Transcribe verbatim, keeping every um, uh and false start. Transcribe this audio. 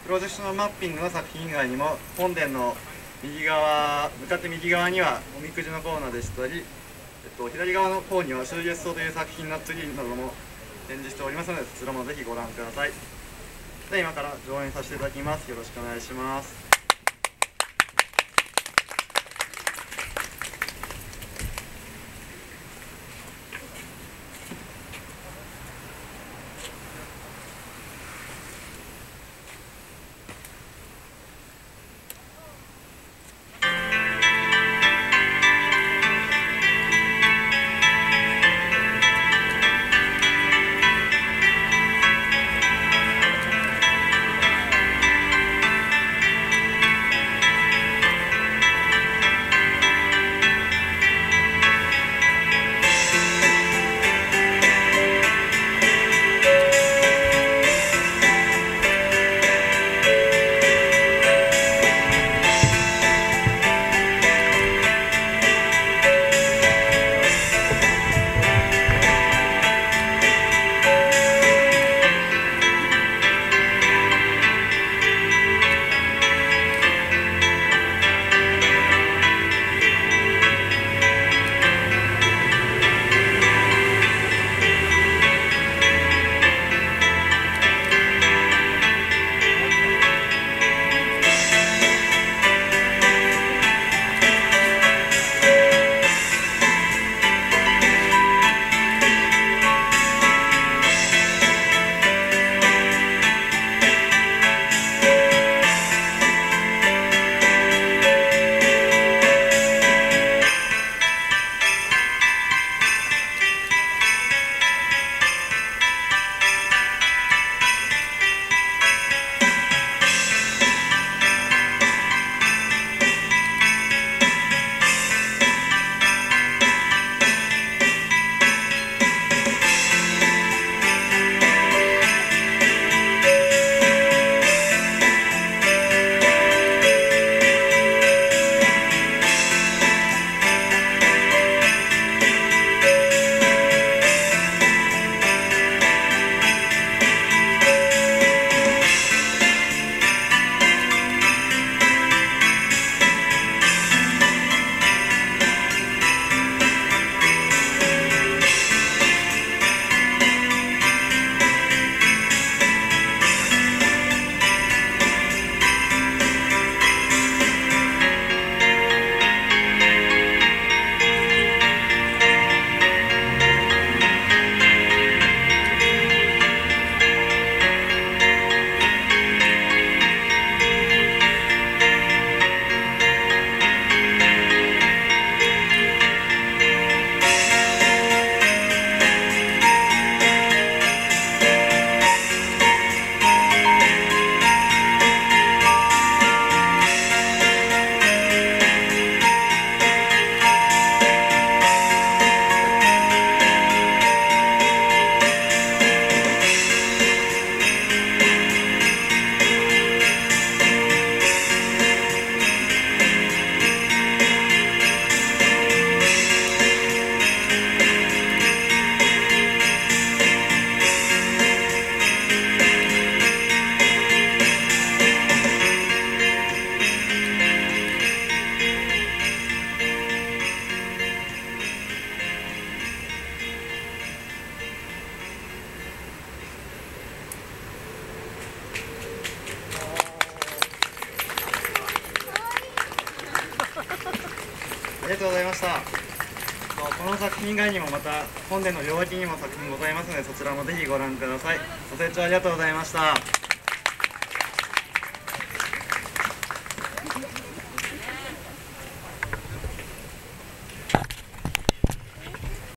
プロジェクションマッピングの作品以外にも、本殿の右側、向かって右側にはおみくじのコーナーでしたり、えっと、左側の方には終月草という作品のツリーなども展示しておりますので、そちらもぜひご覧ください。では今から上演させていただきます。よろしくお願いします。ありがとうございました。この作品以外にもまた本殿の両脇にも作品ございますので、そちらもぜひご覧ください。ご清聴ありがとうございました。